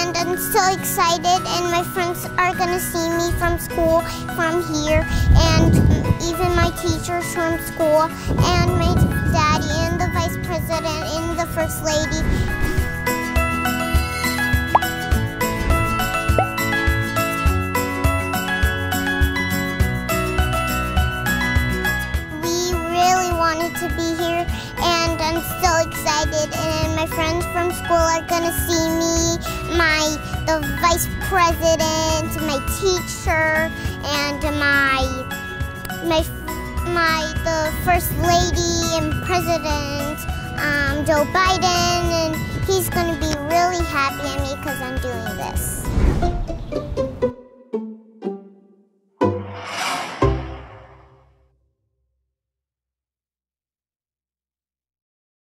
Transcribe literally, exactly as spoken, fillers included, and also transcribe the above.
and I'm so excited, and my friends are gonna see me from school from here, and even my teachers from school, and my daddy, and the vice president, and the first lady. We really wanted to be here, and I'm so excited, and my friends from school are gonna see me, my the vice president, my teacher, and my my my the first lady and president, um, Joe Biden, and he's gonna be really happy at me because I'm doing this.